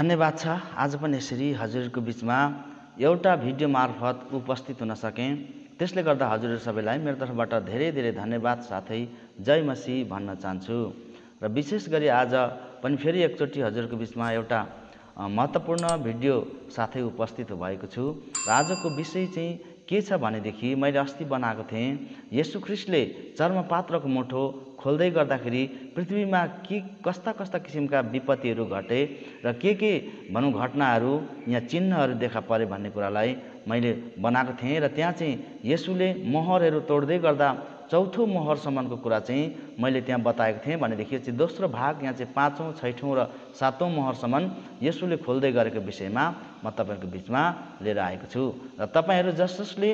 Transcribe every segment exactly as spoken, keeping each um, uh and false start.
धन्यवाद छ आज पनि यसरी हजुरको बीचमा एउटा भिडियो मार्फत उपस्थित हुन सकेँ। त्यसले गर्दा हजुरहरू सबैलाई मेरो तर्फबाट धेरै धेरै धन्यवाद साथै जय मसीह भन्न चाहन्छु। र विशेष गरी आज पनि फेरि एकचोटि हजुरको बीचमा एउटा महत्त्वपूर्ण भिडियो साथै उपस्थित भएको छु। र आजको विषय चाहिँ के छ भनेदेखि मैले अस्ति बनाएको थिएँ, येशू ख्रीष्टले चर्मपात्रको मुठो खोल्दै गर्दाखेरि पृथ्वीमा के कस्ता कस्ता किसिमका विपत्तिहरू घटे र के के भनौँ घटनाहरू यहाँ चिन्हहरू देखा परे भन्ने कुरालाई मैले बनाएको थिएँ। र त्यहाँ चाहिँ येशूले मोहरहरू तोड्दै गर्दा चौथो मोहरसम्मको कुरा चाहिँ मैले त्यहाँ बताएको थिएँ। भनेदेखि चाहिँ दोस्रो भाग यहाँ चाहिँ पाँचौँ छैठौँ र सातौँ मोहरसम्म येशूले खोल्दै गरेको विषयमा म तपाईँहरूको बिचमा लिएर आएको छु। र तपाईँहरू जस जसले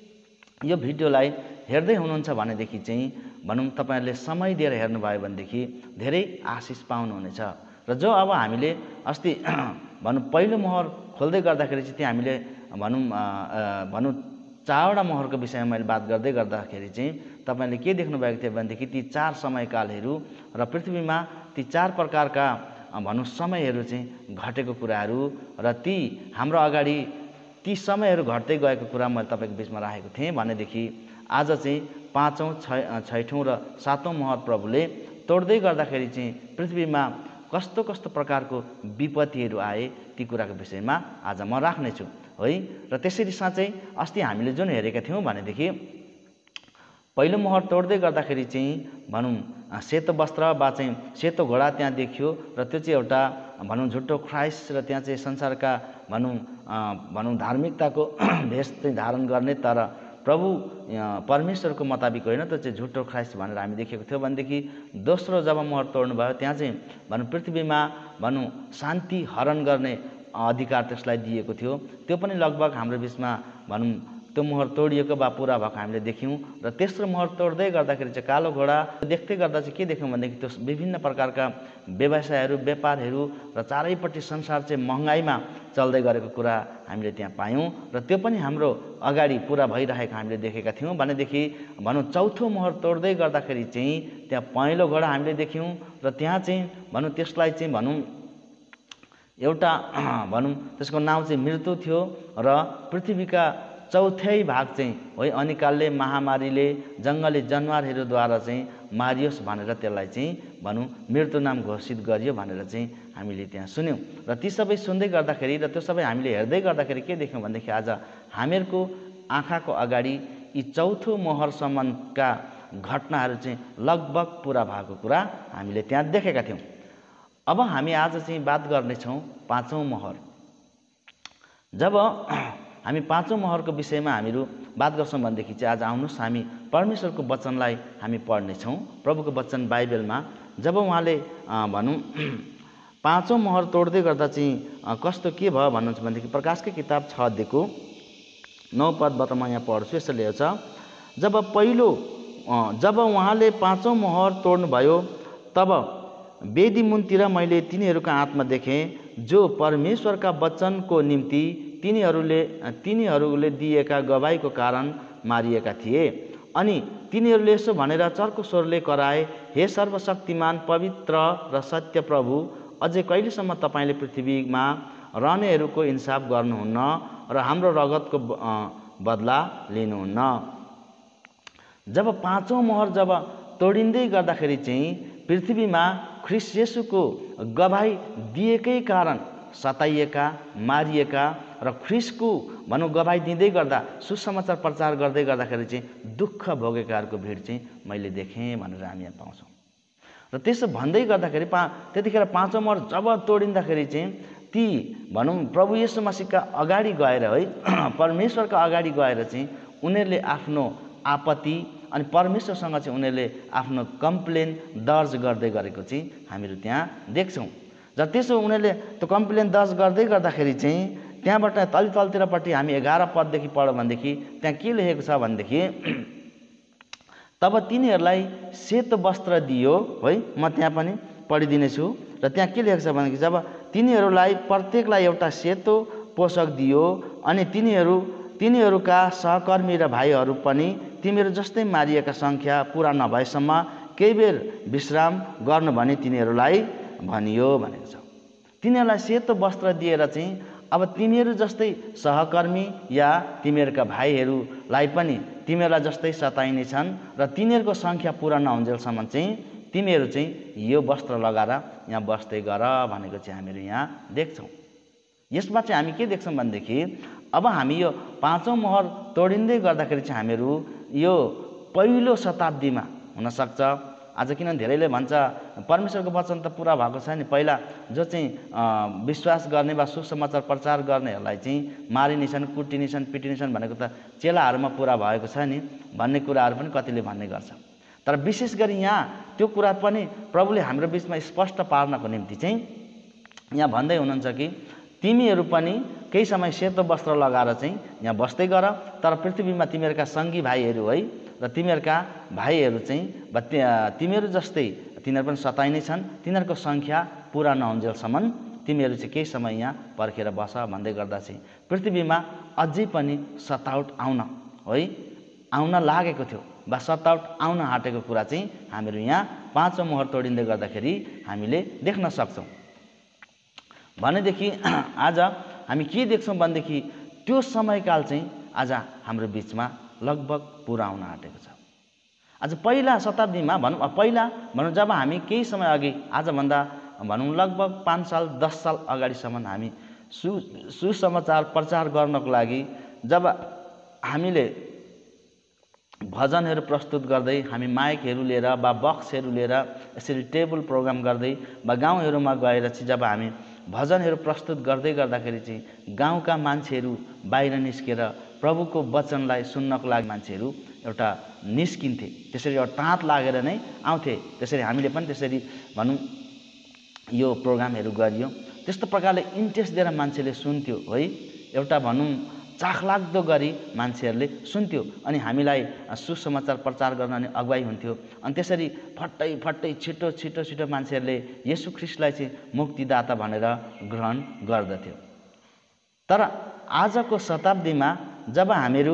यो भिडियोलाई हेर्दै हुनुहुन्छ भनेदेखि चाहिँ भनौँ तपाईँहरूले समय दिएर हेर्नुभयो भनेदेखि धेरै आशिष पाउनुहुनेछ। र जो अब हामीले अस्ति भनौँ पहिलो मोहर खोल्दै गर्दाखेरि चाहिँ त्यहाँ हामीले भनौँ भनौँ चारवटा मोहरको विषयमा मैले बात गर्दै गर्दाखेरि चाहिँ तपाईँले के देख्नुभएको थियो भनेदेखि ती चार समयकालहरू र पृथ्वीमा ती चार प्रकारका भनौँ समयहरू चाहिँ घटेको कुराहरू र ती हाम्रो अगाडि ती समयहरू घट्दै गएको कुरा मैले तपाईँको बिचमा राखेको थिएँ। भनेदेखि आज चाहिँ पाँचौँ छै छैठौँ र सातौँ मोहर प्रभुले तोड्दै गर्दाखेरि चाहिँ पृथ्वीमा कस्तो कस्तो प्रकारको विपत्तिहरू आए ती कुराको विषयमा आज म राख्नेछु है। र त्यसरी साँच्चै अस्ति हामीले जुन हेरेका थियौँ भनेदेखि पहिलो मोहर तोड्दै गर्दाखेरि चाहिँ भनौँ सेतो वस्त्र वा चाहिँ सेतो घोडा त्यहाँ देखियो र त्यो चाहिँ एउटा भनौँ झुटो ख्राइस्ट र त्यहाँ चाहिँ संसारका भनौँ भनौँ धार्मिकताको भेष चाहिँ धारण गर्ने तर प्रभु परमेश्वरको मुताबिक होइन, त्यो चाहिँ झुटो ख्राइस्ट भनेर हामी देखेको थियो। भनेदेखि दोस्रो जब मोहर तोड्नु भयो त्यहाँ चाहिँ भनौँ पृथ्वीमा भनौँ शान्ति हरण गर्ने अधिकार त्यसलाई दिएको थियो। त्यो पनि लगभग हाम्रो बिचमा भनौँ त्यो मोहर तोडिएको वा पुरा भएको हामीले देख्यौँ। र तेस्रो मोहर तोड्दै गर्दाखेरि चाहिँ कालो घोडा देख्दै गर्दा चाहिँ के देख्यौँ भनेदेखि त्यो विभिन्न प्रकारका व्यवसायहरू व्यापारहरू र चारैपट्टि संसार चाहिँ महँगाइमा चल्दै गरेको कुरा हामीले त्यहाँ पायौँ। र त्यो पनि हाम्रो अगाडि पुरा भइरहेको हामीले देखेका थियौँ। भनेदेखि भनौँ चौथो मोहर तोड्दै गर्दाखेरि चाहिँ त्यहाँ पहेँलो घोडा हामीले देख्यौँ र त्यहाँ चाहिँ भनौँ त्यसलाई चाहिँ भनौँ एउटा भनौँ त्यसको नाउँ चाहिँ मृत्यु थियो र पृथ्वीका चौथै भाग चाहिँ है अनिकालले महामारीले जङ्गली जनावरहरूद्वारा चाहिँ मारियोस् भनेर त्यसलाई चाहिँ भनौँ मृत्यु नाम घोषित गरियो भनेर चाहिँ हामीले त्यहाँ सुन्यौँ। र ती सबै सुन्दै गर्दाखेरि र त्यो सबै हामीले हेर्दै गर्दाखेरि के देख्यौँ भनेदेखि आज हामीहरूको आँखाको अगाडि यी चौथो मोहरसम्मका घटनाहरू चाहिँ लगभग पुरा भएको कुरा हामीले त्यहाँ देखेका थियौँ। अब हामी आज चाहिँ बात गर्नेछौँ पाँचौँ मोहर। जब हामी पाँचौँ मोहरको विषयमा हामीहरू बात गर्छौँ भनेदेखि चाहिँ आज आउनुहोस् हामी परमेश्वरको वचनलाई हामी पढ्नेछौँ। प्रभुको वचन बाइबलमा जब उहाँले भनौँ पाँचौँ मोहर तोड्दै गर्दा चाहिँ कस्तो के भयो भन्नुहुन्छ भनेदेखि प्रकाशकै किताब छ अध्यायको नौ पदबाट म यहाँ पढ्छु। यसो लेखेको छ, जब पहिलो जब उहाँले पाँचौँ मोहर तोड्नुभयो तब वेदी मुनतिर मैले तिनीहरूका आत्मा देखेँ जो परमेश्वरका वचनको निम्ति तिनीहरूले तिनीहरूले दिएका गवाईको कारण मारिएका थिए। अनि तिनीहरूले यसो भनेर चर्को स्वरले कराए, हे सर्वशक्तिमान पवित्र र सत्य प्रभु, अझै कहिलेसम्म तपाईँले पृथ्वीमा रहनेहरूको इन्साफ गर्नुहुन्न र हाम्रो रगतको बदला लिनुहुन्न। जब पाँचौँ मोहर जब तोडिँदै गर्दाखेरि चाहिँ पृथ्वीमा ख्रीष्ट येशूको गवाई दिएकै कारण सताइएका मारिएका र ख्रीष्टको भनौँ गवाई दिँदै गर्दा सुसमाचार प्रचार गर्दै गर्दाखेरि चाहिँ दुःख भोगेकाहरूको भिड चाहिँ मैले देखेँ भनेर हामी यहाँ पाउँछौँ। र त्यसो भन्दै गर्दाखेरि पा त्यतिखेर पाँचौँ मोहर जब तोडिँदाखेरि चाहिँ ती भनौँ प्रभु येशू मसीहका अगाडि गएर है परमेश्वरका अगाडि गएर चाहिँ उनीहरूले आफ्नो आपत्ति अनि परमेश्वरसँग चाहिँ उनीहरूले आफ्नो कम्प्लेन दर्ज गर्दै गरेको चाहिँ हामीहरू त्यहाँ देख्छौँ। र त्यसो उनीहरूले त्यो कम्प्लेन दर्ज गर्दै गर्दाखेरि चाहिँ त्यहाँबाट तल तलतिरपट्टि हामी एघार पददेखि पढ्यौँ भनेदेखि त्यहाँ के लेखेको छ भनेदेखि तब तिनीहरूलाई सेतो वस्त्र दियो है। म त्यहाँ पनि पढिदिनेछु। र त्यहाँ के लेखेको छ भनेदेखि जब तिनीहरूलाई प्रत्येकलाई एउटा सेतो पोषक दियो अनि तिनीहरू तिनीहरूका सहकर्मी र भाइहरू पनि तिमीहरू जस्तै मारिएका सङ्ख्या पुरा नभएसम्म केही बेर विश्राम गर्नु भनी तिनीहरूलाई भनियो भनेको छ। तिनीहरूलाई सेतो वस्त्र दिएर चाहिँ अब तिमीहरू जस्तै सहकर्मी या तिमीहरूका भाइहरूलाई पनि तिमीहरूलाई जस्तै सताइनेछन् र तिनीहरूको सङ्ख्या पुरा नहुन्जेलसम्म चाहिँ तिमीहरू चाहिँ यो वस्त्र लगाएर यहाँ बस्दै गर भनेको चाहिँ हामीहरू यहाँ देख्छौँ। यसमा चाहिँ हामी के देख्छौँ भनेदेखि अब हामी यो पाँचौँ मोहर तोडिँदै गर्दाखेरि चाहिँ हामीहरू यो पहिलो शताब्दीमा हुनसक्छ। आज किन धेरैले भन्छ परमेश्वरको वचन त पुरा भएको छ नि, पहिला जो चाहिँ विश्वास गर्ने वा सुसमाचार प्रचार गर्नेहरूलाई चाहिँ मारिनेछन्, कुटिनेछन्, पिटिनेछन् भनेको त चेलाहरूमा पुरा भएको छ नि भन्ने कुराहरू पनि कतिले भन्ने गर्छ। तर विशेष गरी यहाँ त्यो कुरा पनि प्रभुले हाम्रो बिचमा स्पष्ट पार्नको निम्ति चाहिँ यहाँ भन्दै हुनुहुन्छ कि तिमीहरू पनि केही समय सेतो वस्त्र लगाएर चाहिँ यहाँ बस्दै गर, तर पृथ्वीमा तिमीहरूका सङ्गी भाइहरू है र तिमीहरूका भाइहरू चाहिँ तिमीहरू जस्तै तिनीहरू पनि सताइनै छन्, तिनीहरूको सङ्ख्या पुरा नहुन्जेलसम्म तिमीहरू चाहिँ केही समय यहाँ पर्खेर बस भन्दै गर्दा चाहिँ पृथ्वीमा अझै पनि सताउट आउन है आउन लागेको थियो वा सताउट आउन आँटेको कुरा चाहिँ हामीहरू यहाँ पाँचौँ मोहर तोडिँदै गर्दाखेरि हामीले देख्न सक्छौँ। भनेदेखि आज हामी के देख्छौँ भनेदेखि त्यो समयकाल चाहिँ आज हाम्रो बिचमा लगभग पुरा आउन आँटेको छ। आज पहिला शताब्दीमा भनौँ पहिला भनौँ जब हामी केही समय अघि आजभन्दा भनौँ लगभग पाँच साल दस साल अगाडिसम्म हामी सु सुसमाचार प्रचार गर्नको लागि जब हामीले भजनहरू प्रस्तुत गर्दै हामी माइकहरू लिएर वा बक्सहरू लिएर यसरी टेबल प्रोग्राम गर्दै वा गाउँहरूमा गएर चाहिँ जब हामी भजनहरू प्रस्तुत गर्दै गर्दाखेरि चाहिँ गाउँका मान्छेहरू बाहिर निस्केर प्रभुको वचनलाई सुन्नको लागि मान्छेहरू एउटा निस्किन्थे, त्यसरी एउटा टाँत लागेर नै आउँथे। त्यसरी हामीले पनि त्यसरी भनौँ यो प्रोग्रामहरू गरियो। त्यस्तो प्रकारले इन्ट्रेस्ट दिएर मान्छेले सुन्थ्यो है, एउटा भनौँ चाखलाग्दो गरी मान्छेहरूले सुन्थ्यो अनि हामीलाई सुसमाचार प्रचार गर्न अनि अगुवाई हुन्थ्यो। अनि त्यसरी फट्टै फट्टै छिटो छिटो छिटो मान्छेहरूले येशू ख्रीष्टलाई चाहिँ मुक्तिदाता भनेर ग्रहण गर्दथ्यो। तर आजको शताब्दीमा जब हामीहरू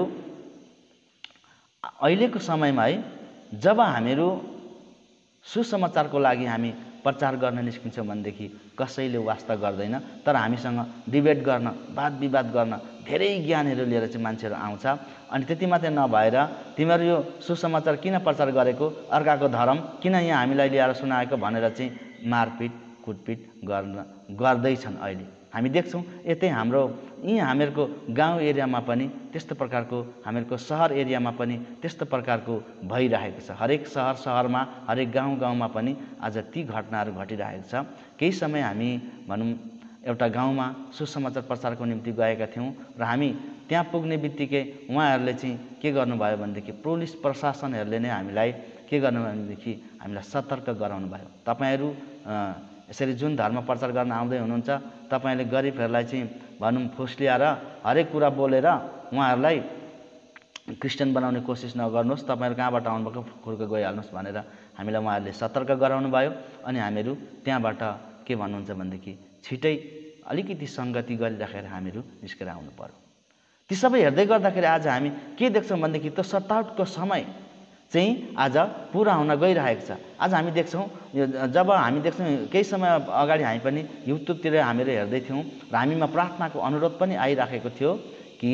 अहिलेको समयमा है जब हामीहरू सुसमाचारको लागि हामी प्रचार गर्न निस्किन्छौँ भनेदेखि कसैले वास्ता गर्दैन, तर हामीसँग डिबेट गर्न वाद विवाद गर्न धेरै ज्ञानहरू लिएर चाहिँ मान्छेहरू आउँछ। अनि त्यति मात्रै नभएर तिमीहरू यो सुसमाचार किन प्रचार गरेको, अर्काको धर्म किन यहाँ हामीलाई ल्याएर सुनाएको भनेर चाहिँ मारपिट कुटपिट गर्न गर्दैछन्। अहिले हामी देख्छौँ यतै हाम्रो यी हामीहरूको गाउँ एरियामा पनि त्यस्तो प्रकारको, हामीहरूको सहर एरियामा पनि त्यस्तो प्रकारको भइरहेको छ। हरेक सहर सहरमा हरेक गाउँ गाउँमा पनि आज ती घटनाहरू घटिरहेको छ। केही समय हामी भनौँ एउटा गाउँमा सुसमाचार प्रचारको निम्ति गएका थियौँ र हामी त्यहाँ पुग्ने बित्तिकै उहाँहरूले चाहिँ के गर्नुभयो भनेदेखि पुलिस प्रशासनहरूले नै हामीलाई के गर्नु भनेदेखि हामीलाई सतर्क गराउनु भयो। तपाईँहरू यसरी जुन धर्म प्रचार गर्न आउँदै हुनुहुन्छ तपाईँले गरिबहरूलाई चाहिँ भनौँ फुस्लिएर हरेक कुरा बोलेर उहाँहरूलाई क्रिस्चियन बनाउने कोसिस नगर्नुहोस्, तपाईँहरू कहाँबाट आउनुभएको खुर्क गइहाल्नुहोस् भनेर हामीलाई उहाँहरूले सतर्क गराउनु भयो। अनि हामीहरू त्यहाँबाट के भन्नुहुन्छ भनेदेखि छिटै अलिकति सङ्गति गरिराखेर हामीहरू निस्केर आउनु पर्यो। ती सबै हेर्दै गर्दाखेरि आज हामी के देख्छौँ भनेदेखि त्यो सताउटको समय चाहिँ आज पुरा हुन गइरहेको छ। आज हामी देख्छौँ जब हामी देख्छौँ केही समय अगाडि हामी पनि युट्युबतिर हामीहरू हेर्दै थियौँ र हामीमा प्रार्थनाको अनुरोध पनि आइराखेको थियो कि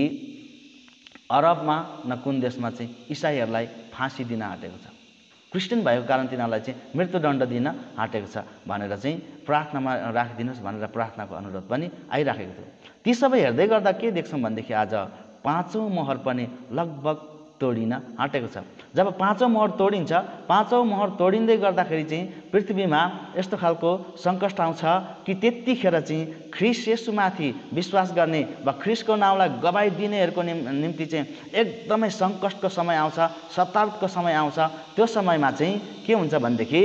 अरबमा न कुन देशमा चाहिँ इसाईहरूलाई फाँसी दिन आँटेको छ, क्रिस्चियन भएको कारण तिनीहरूलाई चाहिँ मृत्युदण्ड दिन आँटेको छ भनेर चाहिँ प्रार्थनामा राखिदिनुहोस् भनेर प्रार्थनाको अनुरोध पनि आइराखेको थियो। ती सबै हेर्दै गर्दा के देख्छौँ भनेदेखि आज पाँचौँ मोहर पनि लगभग तोडिन आँटेको छ। जब पाँचौँ मोहर तोडिन्छ, पाँचौँ मोहर तोडिँदै गर्दाखेरि चाहिँ पृथ्वीमा यस्तो खालको सङ्कट आउँछ कि त्यतिखेर चाहिँ ख्रीष्ट येशूमाथि विश्वास गर्ने वा ख्रीष्टको नाउँलाई गवाई दिनेहरूको निम्ति चाहिँ एकदमै सङ्कटको समय आउँछ, सताउटको समय आउँछ। त्यो समयमा चाहिँ के हुन्छ भनेदेखि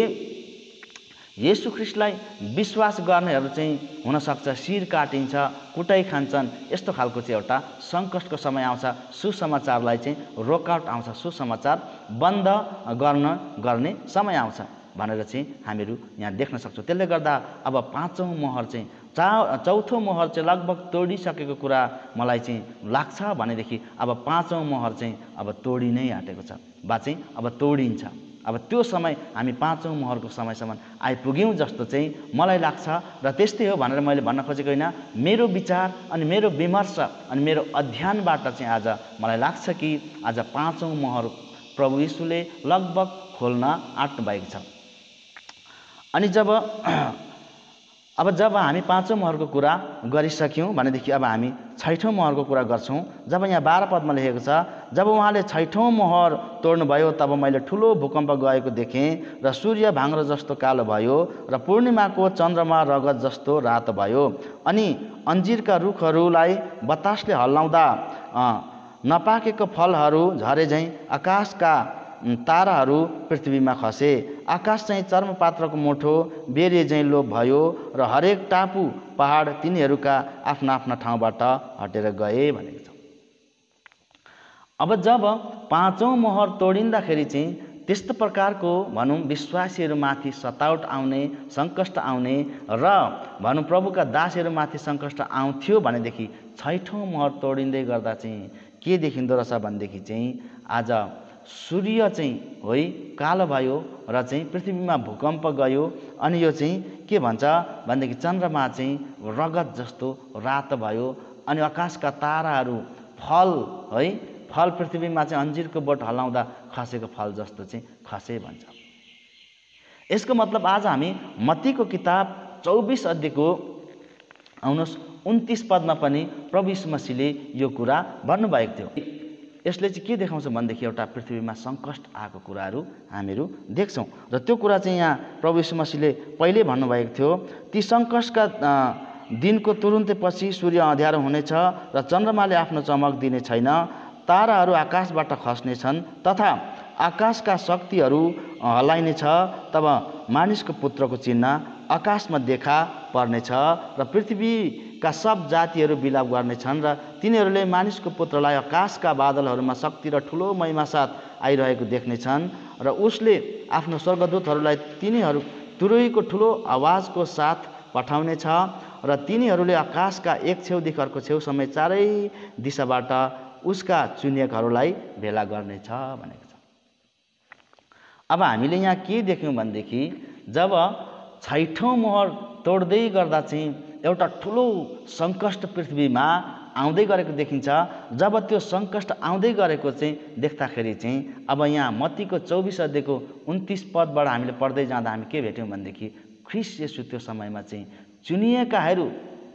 येशू ख्रीष्टलाई विश्वास गर्नेहरू चाहिँ हुनसक्छ शिर काटिन्छ, कुटाइ खान्छन्, यस्तो खालको चाहिँ एउटा सङ्कटको समय आउँछ। सुसमाचारलाई चाहिँ रोकआउट आउँछ, सुसमाचार बन्द गर्न गर्ने समय आउँछ भनेर चाहिँ हामीहरू यहाँ देख्न सक्छौँ। त्यसले गर्दा अब पाँचौँ मोहर चाहिँ चा चौथो मोहर चाहिँ लगभग तोडिसकेको कुरा मलाई चाहिँ लाग्छ भनेदेखि अब पाँचौँ मोहर चाहिँ अब तोडि नै आँटेको छ वा चाहिँ अब तोडिन्छ। अब त्यो समय हामी पाँचौँ मोहरको समयसम्म आइपुग्यौँ जस्तो चाहिँ मलाई लाग्छ। र त्यस्तै हो भनेर मैले भन्न खोजेको होइन, मेरो विचार अनि मेरो विमर्श अनि मेरो अध्ययनबाट चाहिँ आज मलाई लाग्छ कि आज पाँचौँ मोहर प्रभु यीशुले लगभग खोल्न आँट्नु भएको छ। अनि जब अब जब हामी पाँचौँ मोहरको कुरा गरिसक्यौँ भनेदेखि अब हामी छैठौँ मोहरको कुरा गर्छौँ। जब यहाँ बाह्र पदमा लेखेको छ, जब उहाँले छैठौँ मोहर तोड्नुभयो तब मैले ठुलो भूकम्प गएको देखेँ र सूर्य भाङ्रो जस्तो कालो भयो र पूर्णिमाको चन्द्रमा रगत जस्तो रातो भयो। अनि अन्जिरका रुखहरूलाई बतासले हल्लाउँदा नपाकेको फलहरू झरे झैँ आकाशका ताराहरू पृथ्वीमा खसे। आकाश चाहिँ चर्मपात्रको मुठो बेरिए झैँ लोप भयो र हरेक टापु पहाड तिनीहरूका आफ्ना आफ्ना ठाउँबाट हटेर गए भनेको छ। अब जब पाँचौँ मोहर तोडिँदाखेरि चाहिँ त्यस्तो प्रकारको भनौँ विश्वासीहरूमाथि सतावट आउने, सङ्कष्ट आउने र भनौँ प्रभुका दासहरूमाथि सङ्कष्ट आउँथ्यो भनेदेखि छैठौँ मोहर तोडिँदै गर्दा चाहिँ के देखिँदो रहेछ भनेदेखि चाहिँ आज सूर्य चाहिँ है कालो भयो र चाहिँ पृथ्वीमा भूकम्प गयो। अनि यो चाहिँ के भन्छ भनेदेखि चन्द्रमा चाहिँ रगत जस्तो रातो भयो। अनि आकाशका ताराहरू फल है फल पृथ्वीमा चाहिँ अन्जिरको बोट हल्लाउँदा खसेको फल जस्तो चाहिँ खसे भन्छ। यसको मतलब आज हामी मत्तीको किताब चौबिस अध्यायको आउनुहोस् उन्तिस पदमा पनि प्रभु यीशु मसीहले यो कुरा भन्नुभएको थियो। यसले चाहिँ के देखाउँछ भनेदेखि एउटा पृथ्वीमा सङ्कष्ट आएको कुराहरू हामीहरू देख्छौँ। र त्यो कुरा चाहिँ यहाँ प्रभु यीशु मसीहले पहिल्यै भन्नुभएको थियो, ती सङ्कष्टका दिनको तुरुन्तै पछि सूर्य अँध्यारो हुनेछ र चन्द्रमाले आफ्नो चमक दिने छैन, ताराहरू आकाशबाट खस्नेछन् तथा आकाशका शक्तिहरू हल्लाइनेछ। तब मानिसको पुत्रको चिन्ह आकाशमा देखा पर्नेछ र पृथ्वीका सब जातिहरू विलाप गर्नेछन् र तिनीहरूले मानिसको पुत्रलाई आकाशका बादलहरूमा शक्ति र ठुलो महिमा साथ आइरहेको देख्नेछन् र उसले आफ्नो स्वर्गदूतहरूलाई तिनीहरू तुरैको ठुलो आवाजको साथ पठाउनेछ र तिनीहरूले आकाशका एक छेउदेखि अर्को छेउसम्म चारै दिशाबाट उसका चुनिएकाहरूलाई भेला गर्नेछ भनेको छ। अब हामीले यहाँ के देख्यौँ भनेदेखि जब छैठौँ मोहर तोड्दै गर्दा चाहिँ एउटा ठुलो सङ्कष्ट पृथ्वीमा आउँदै गरेको देखिन्छ। जब त्यो सङ्कष्ट आउँदै गरेको चाहिँ देख्दाखेरि चाहिँ अब यहाँ मत्तीको चौबिस अध्यायको उन्तिस पदबाट हामीले पढ्दै जाँदा हामी के भेट्यौँ भनेदेखि ख्रीष्ट येशू त्यो समयमा चाहिँ चुनिएकाहरू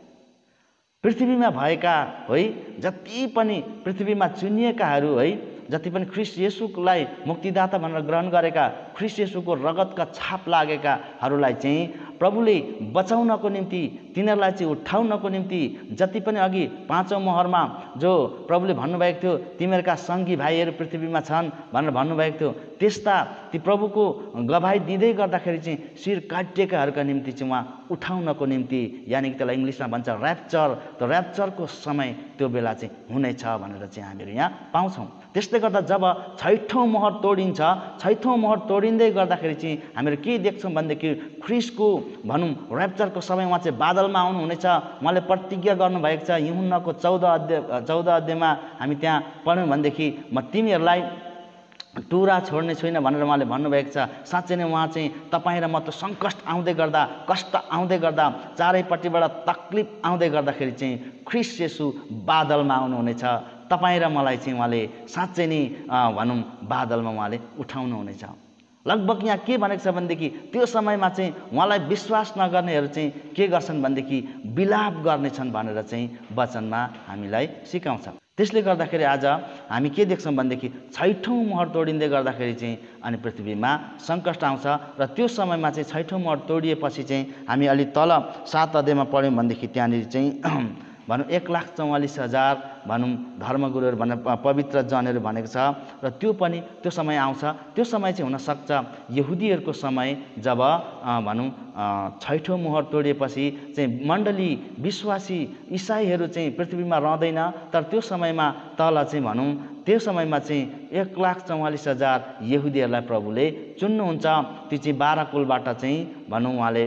पृथ्वीमा भएका है जति पनि पृथ्वीमा चुनिएकाहरू है जति पनि ख्रीष्ट येशूलाई मुक्तिदाता भनेर ग्रहण गरेका, ख्रीष्ट येशूको रगतका छाप लागेकाहरूलाई चाहिँ प्रभुले बचाउनको निम्ति, तिनीहरूलाई चाहिँ उठाउनको निम्ति जति पनि अघि पाँचौँ मोहरमा जो प्रभुले भन्नुभएको थियो तिमीहरूका सङ्गी भाइहरू पृथ्वीमा छन् भनेर भन्नुभएको थियो, त्यस्ता ती प्रभुको गवाही दिँदै गर्दाखेरि चाहिँ शिर काटिएकाहरूका निम्ति चाहिँ उहाँ उठाउनको निम्ति, यानि कि त्यसलाई इङ्ग्लिसमा भन्छ ऱ्याप्चर, त्यो ऱ्याप्चरको समय त्यो बेला चाहिँ हुनेछ भनेर चाहिँ हामीहरू यहाँ पाउँछौँ। त्यसले गर्दा जब छैठौँ मोहर तोडिन्छ, छैठौँ मोहर तोडिँदै गर्दाखेरि चाहिँ हामीहरू के देख्छौँ भनेदेखि ख्रीष्टको भनौँ ऱ्याप्चरको समय उहाँ चाहिँ बादलमा आउनुहुनेछ। उहाँले प्रतिज्ञा गर्नुभएको छ यूहन्नाको चौध अध्याय चौध अध्यायमा हामी त्यहाँ पढ्यौँ भनेदेखि म तिमीहरूलाई टुरा छोड्ने छुइनँ भनेर उहाँले भन्नुभएको छ। साँच्चै नै उहाँ चाहिँ तपाईँ र म त सङ्कष्ट आउँदै गर्दा, कष्ट आउँदै गर्दा, चारैपट्टिबाट तकलिफ आउँदै गर्दाखेरि चाहिँ ख्रीष्ट येशू बादलमा आउनुहुनेछ। तपाईँ र मलाई चाहिँ उहाँले साँच्चै नै भनौँ बादलमा उहाँले उठाउनुहुनेछ। लगभग यहाँ के भनेको छ भनेदेखि त्यो समयमा चाहिँ उहाँलाई विश्वास नगर्नेहरू चाहिँ के गर्छन् भनेदेखि विलाप गर्नेछन् भनेर चाहिँ वचनमा हामीलाई सिकाउँछ। त्यसले गर्दाखेरि आज हामी के देख्छौँ भनेदेखि छैठौँ मोहर तोडिँदै गर्दाखेरि चाहिँ अनि पृथ्वीमा सङ्कष्ट आउँछ र त्यो समयमा चाहिँ छैठौँ मोहर तोडिएपछि चाहिँ हामी अलि तल सात अध्यायमा पढ्यौँ भनेदेखि त्यहाँनिर चाहिँ भनौँ एक लाख चौवालिस हजार भनौँ धर्मगुरुहरू भने पवित्र जनहरू भनेको छ र त्यो पनि त्यो समय आउँछ। त्यो समय चाहिँ हुनसक्छ यहुदीहरूको समय जब भनौँ छैठौँ मोहर तोडिएपछि चाहिँ मण्डली विश्वासी इसाईहरू चाहिँ पृथ्वीमा रहँदैन, तर त्यो समयमा तल चाहिँ भनौँ त्यो समयमा चाहिँ एक लाख चौवालिस हजार यहुदीहरूलाई प्रभुले चुन्नुहुन्छ। त्यो चाहिँ बाह्र कुलबाट चाहिँ भनौँ उहाँले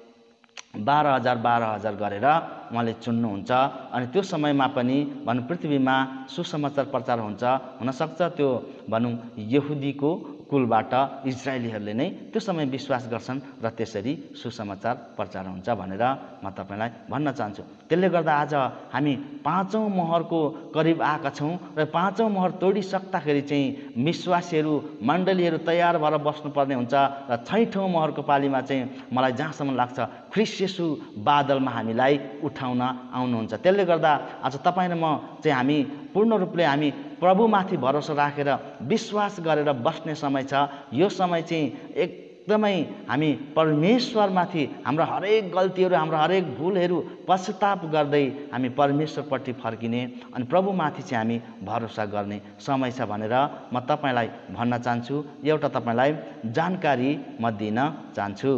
बाह्र हजार बाह्र हजार गरेर उहाँले चुन्नुहुन्छ। अनि त्यो समयमा पनि भनौँ पृथ्वीमा सुसमाचार प्रचार हुन्छ। हुनसक्छ त्यो भनौँ यहुदीको कुलबाट इजरायलीहरूले नै त्यो समय विश्वास गर्छन् र त्यसरी सुसमाचार प्रचार हुन्छ भनेर म तपाईँलाई भन्न चाहन्छु। त्यसले गर्दा आज हामी पाँचौँ मोहरको करिब आएका छौँ र पाँचौँ मोहर तोडिसक्दाखेरि चाहिँ विश्वासीहरू मण्डलीहरू तयार भएर बस्नुपर्ने हुन्छ र छैठौँ मोहरको पालीमा चाहिँ मलाई जहाँसम्म लाग्छ ख्रीष्ट येशू बादलमा हामीलाई उठाउन आउनुहुन्छ। त्यसले गर्दा आज तपाईँ र म चाहिँ हामी पूर्ण रूपले हामी प्रभुमाथि भरोसा राखेर विश्वास गरेर बस्ने समय छ। यो समय चाहिँ एकदमै हामी परमेश्वरमाथि हाम्रो हरेक गल्तीहरू हाम्रो हरेक भुलहरू पश्चाताप गर्दै हामी परमेश्वरपट्टि फर्किने अनि प्रभुमाथि चाहिँ हामी भरोसा गर्ने समय छ भनेर म तपाईँलाई भन्न चाहन्छु। एउटा तपाईँलाई जानकारी म दिन चाहन्छु।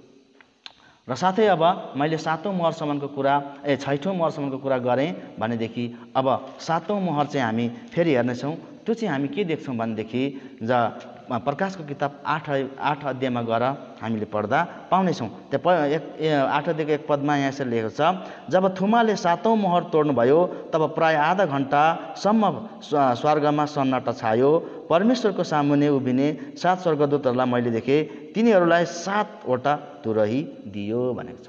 र साथै अब मैले सातौँ मोहरसम्मको कुरा ए छैठौँ मोहरसम्मको कुरा गरेँ भनेदेखि अब सातौँ मोहर चाहिँ हामी फेरि हेर्नेछौँ। त्यो चाहिँ हामी के देख्छौँ भनेदेखि ज प्रकाशको किताब आठ आठ अध्यायमा गएर हामीले पढ्दा पाउनेछौँ। त्यो प एक आठ अध्यायको एक पदमा यहाँ यसरी लेखेको छ, जब थुमाले सातौँ मोहर तोड्नुभयो तब प्राय आधा घन्टासम्म स्वर्गमा सन्नाटा छायो। परमेश्वरको सामुन्ने उभिने सात स्वर्गदूतहरूलाई मैले देखेँ, तिनीहरूलाई सातवटा तुरही दियो भनेको छ।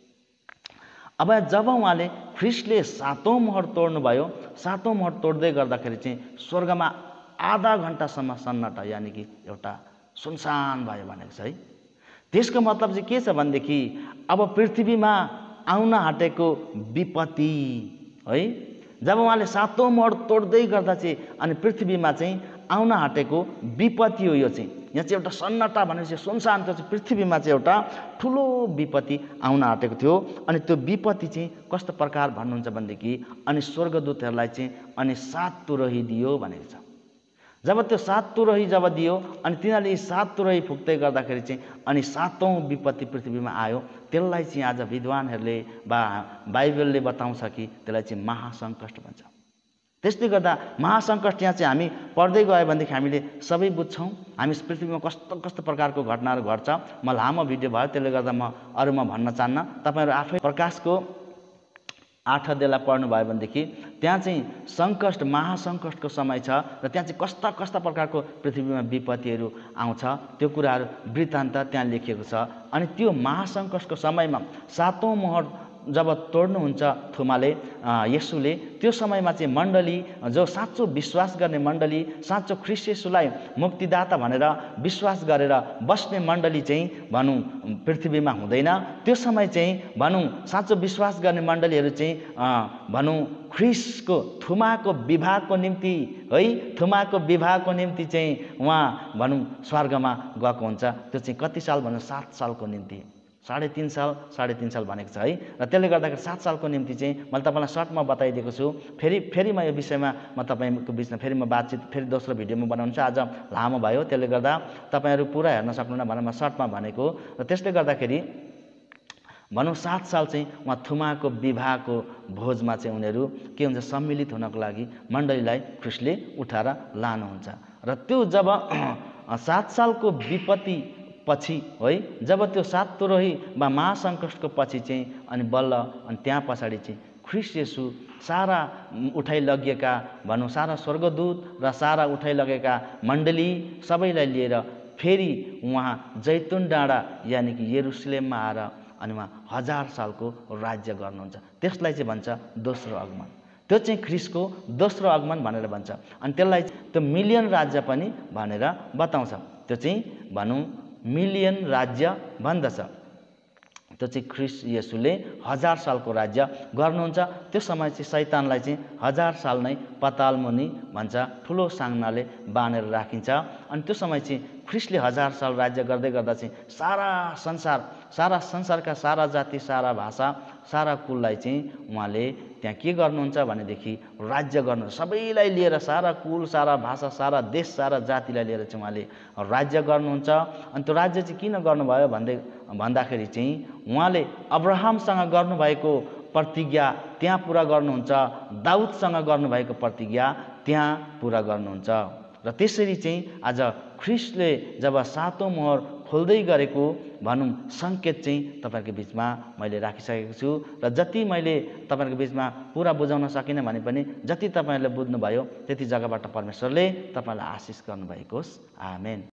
अब जब उहाँले ख्रीष्टले सातौँ मोहर तोड्नुभयो, सातौँ मोहर तोड्दै गर्दाखेरि चाहिँ स्वर्गमा आधा घन्टासम्म सन्नाटा यानि कि एउटा सुनसान भयो भनेको छ है। त्यसको मतलब चाहिँ के छ भनेदेखि अब पृथ्वीमा आउन आँटेको विपत्ति है, जब उहाँले सातौँ मोहर तोड्दै गर्दा चाहिँ अनि पृथ्वीमा चाहिँ आउन आँटेको विपत्ति हो। यो चाहिँ यहाँ चाहिँ एउटा सन्नाटा भनेपछि सुनसान, त्यो चाहिँ पृथ्वीमा चाहिँ एउटा ठुलो विपत्ति आउन आँटेको थियो। अनि त्यो विपत्ति चाहिँ कस्तो प्रकार भन्नुहुन्छ भनेदेखि अनि स्वर्गदूतहरूलाई चाहिँ अनि सात तुरही दियो भनेको छ। जब त्यो सात तुरही जब दियो अनि तिनीहरूले यी सात तुरही फुक्दै गर्दाखेरि चाहिँ अनि सातौँ विपत्ति पृथ्वीमा आयो। त्यसलाई चाहिँ आज विद्वानहरूले वा बाइबलले बताउँछ कि त्यसलाई चाहिँ महासङ्कट भन्छ। त्यसले गर्दा महासङ्कट यहाँ चाहिँ हामी पढ्दै गयो भनेदेखि हामीले सबै बुझ्छौँ हामी पृथ्वीमा कस्तो कस्तो प्रकारको घटनाहरू घट्छ। म लामो भिडियो भयो त्यसले गर्दा म अरू म भन्न चाहन्न। तपाईँहरू आफै प्रकाशको आठ अध्यायलाई पढ्नु भयो भनेदेखि त्यहाँ चाहिँ सङ्कट महासङ्कटको समय छ र त्यहाँ चाहिँ कस्ता कस्ता प्रकारको पृथ्वीमा विपत्तिहरू आउँछ त्यो कुराहरू वृत्तान्त त्यहाँ लेखिएको छ। अनि त्यो महासङ्कटको समयमा सातौँ मोहर जब तोड्नुहुन्छ थुमाले येशूले, त्यो समयमा चाहिँ मण्डली जो साँचो विश्वास गर्ने मण्डली, साँचो ख्रीष्ट येशूलाई मुक्तिदाता भनेर विश्वास गरेर बस्ने मण्डली चाहिँ भनौँ पृथ्वीमा हुँदैन। त्यो समय चाहिँ भनौँ साँचो विश्वास गर्ने मण्डलीहरू चाहिँ भनौँ ख्रीष्टको थुमाको विवाहको निम्ति है, थुमाको विवाहको निम्ति चाहिँ उहाँ भनौँ स्वर्गमा गएको हुन्छ। त्यो चाहिँ कति साल भनौँ सात सालको निम्ति, साढे तिन साल साढे तिन साल भनेको छ है। र त्यसले गर्दाखेरि सात सालको निम्ति चाहिँ मैले तपाईँलाई सर्टमा बताइदिएको छु। फेरि फेरि म यो विषयमा म तपाईँको बिचमा फेरि म बातचित फेरि दोस्रो भिडियोमा बनाउनु छ। आज लामो भयो त्यसले गर्दा तपाईँहरू पुरा हेर्न सक्नुहुन्न भनेर म सर्टमा भनेको। र त्यसले गर्दाखेरि भनौँ सात साल चाहिँ उहाँ थुमाको विवाहको भोजमा चाहिँ उनीहरू के हुन्छ सम्मिलित हुनको लागि मण्डलीलाई ख्रीष्टले उठाएर लानुहुन्छ। र त्यो जब सात सालको विपत्ति पछि है, जब त्यो सात तुरही वा महासङ्कटको पछि चाहिँ अनि बल्ल अनि त्यहाँ पछाडि चाहिँ ख्रीष्ट येशू सारा उठाइ लगिएका भनौँ सारा स्वर्गदूत र सारा उठाइ लगेका मण्डली सबैलाई लिएर फेरि उहाँ जैतुन डाँडा यानि कि यरुसलेममा आएर अनि उहाँ हजार सालको राज्य गर्नुहुन्छ। त्यसलाई चाहिँ भन्छ दोस्रो आगमन। त्यो चाहिँ ख्रीष्टको दोस्रो आगमन भनेर भन्छ। अनि त्यसलाई त्यो मिलियन राज्य पनि भनेर बताउँछ। त्यो चाहिँ भनौँ मिलियन राज्य भन्दछ। त्यो चाहिँ ख्रीष्ट येशूले हजार सालको राज्य गर्नुहुन्छ। त्यो समय चाहिँ शैतानलाई चाहिँ हजार साल नै पताल मुनि भन्छ, ठुलो साङ्नाले बाँधेर राखिन्छ। अनि त्यो समय चाहिँ ख्रीष्टले हजार साल राज्य गर्दै गर्दा चाहिँ सारा संसार सारा संसारका सारा जाति सारा भाषा सारा कुललाई चाहिँ उहाँले त्यहाँ के गर्नुहुन्छ भनेदेखि राज्य गर्नु, सबैलाई लिएर सारा कुल सारा भाषा सारा देश सारा जातिलाई लिएर चाहिँ उहाँले राज्य गर्नुहुन्छ। अनि त्यो राज्य चाहिँ किन गर्नुभयो भन्दै भन्दाखेरि चाहिँ उहाँले अब्राहमसँग गर्नुभएको प्रतिज्ञा त्यहाँ पुरा गर्नुहुन्छ, दाउदसँग गर्नुभएको प्रतिज्ञा त्यहाँ पुरा गर्नुहुन्छ। र त्यसरी चाहिँ आज ख्रीष्टले जब सातौँ मोहर खोल्दै गरेको भनौँ सङ्केत चाहिँ तपाईँहरूको बिचमा मैले राखिसकेको छु। र जति मैले तपाईँहरूको बिचमा पुरा बुझाउन सकिनँ भने पनि जति तपाईँहरूले बुझ्नुभयो त्यति जग्गाबाट परमेश्वरले तपाईँलाई आशिष गर्नुभएको होस्। आमेन।